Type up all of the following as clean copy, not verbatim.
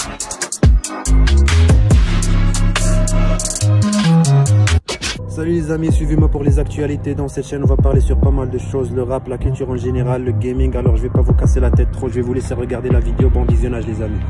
Salut les amis, suivez-moi pour les actualités. Dans cette chaîne on va parler sur pas mal de choses, le rap, la culture en général, le gaming. Alors je vais pas vous casser la tête trop, je vais vous laisser regarder la vidéo. Bon visionnage les amis.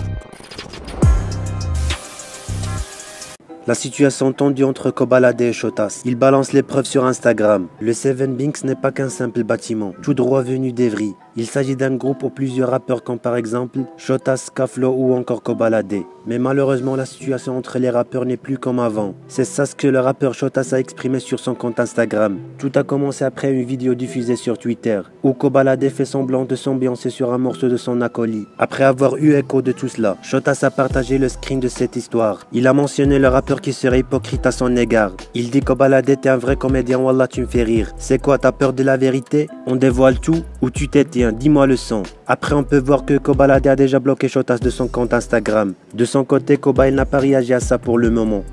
La situation tendue entre Kobalade et Shotas. Ils balancent les preuves sur Instagram. Le Seven Binks n'est pas qu'un simple bâtiment, tout droit venu d'Evry. Il s'agit d'un groupe aux plusieurs rappeurs comme par exemple Shotas, Kaflo ou encore Kobalade. Mais malheureusement la situation entre les rappeurs n'est plus comme avant. C'est ça ce que le rappeur Shotas a exprimé sur son compte Instagram. Tout a commencé après une vidéo diffusée sur Twitter, où Kobalade fait semblant de s'ambiancer sur un morceau de son acolyte. Après avoir eu écho de tout cela, Shotas a partagé le screen de cette histoire. Il a mentionné le rappeur qui serait hypocrite à son égard. Il dit Kobalade t'es un vrai comédien, wallah tu me fais rire. C'est quoi, t'as peur de la vérité? On dévoile tout ou tu t'étiens? Dis-moi le son. Après on peut voir que Kobalade a déjà bloqué Shotas de son compte Instagram. De son côté, Koba il n'a pas réagi à ça pour le moment.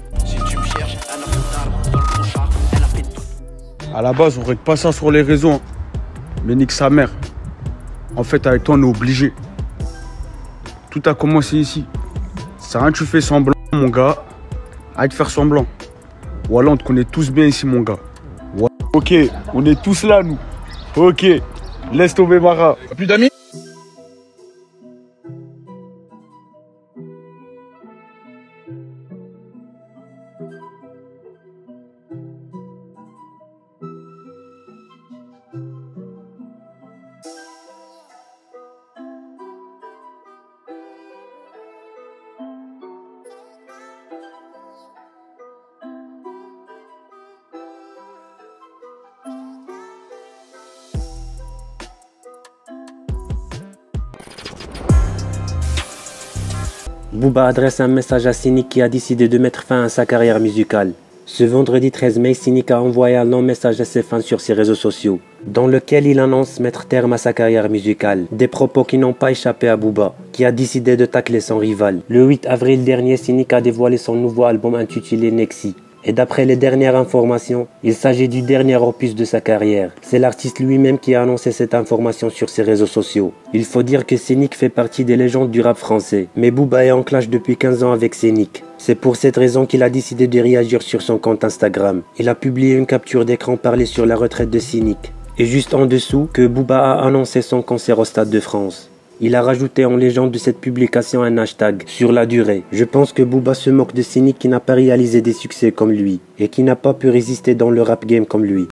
À la base on règle pas ça sur les réseaux, hein. Mais nique sa mère. En fait avec toi on est obligé. Tout a commencé ici. C'est rien, tu fais semblant mon gars. Arrête de faire semblant. Voilà, on te connaît tous bien ici, mon gars. Ouais. Ok, on est tous là, nous. Ok, laisse tomber Mara. Plus d'amis? Booba adresse un message à Cynic qui a décidé de mettre fin à sa carrière musicale. Ce vendredi 13 mai, Cynic a envoyé un long message à ses fans sur ses réseaux sociaux, dans lequel il annonce mettre terme à sa carrière musicale. Des propos qui n'ont pas échappé à Booba, qui a décidé de tacler son rival. Le 8 avril dernier, Cynic a dévoilé son nouveau album intitulé Nexi. Et d'après les dernières informations, il s'agit du dernier opus de sa carrière. C'est l'artiste lui-même qui a annoncé cette information sur ses réseaux sociaux. Il faut dire que Cynic fait partie des légendes du rap français, mais Booba est en clash depuis 15 ans avec Cynic. C'est pour cette raison qu'il a décidé de réagir sur son compte Instagram. Il a publié une capture d'écran parlé sur la retraite de Cynic. Et juste en dessous, que Booba a annoncé son concert au Stade de France. Il a rajouté en légende de cette publication un hashtag sur la durée. Je pense que Booba se moque de Cynic qui n'a pas réalisé des succès comme lui et qui n'a pas pu résister dans le rap game comme lui.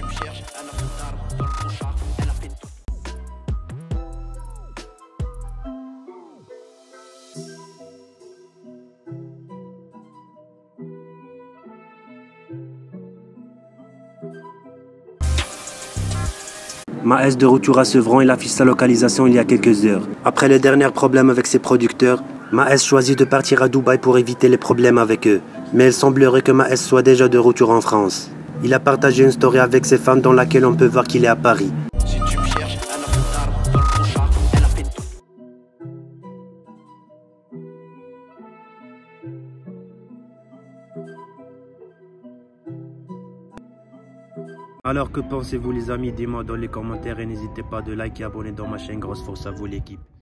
Maes de retour à Sevran, il affiche sa localisation il y a quelques heures. Après les derniers problèmes avec ses producteurs, Maes choisit de partir à Dubaï pour éviter les problèmes avec eux. Mais il semblerait que Maes soit déjà de retour en France. Il a partagé une story avec ses fans dans laquelle on peut voir qu'il est à Paris. Alors que pensez-vous les amis, dis-moi dans les commentaires et n'hésitez pas de liker et abonner dans ma chaîne. Grosse force à vous l'équipe.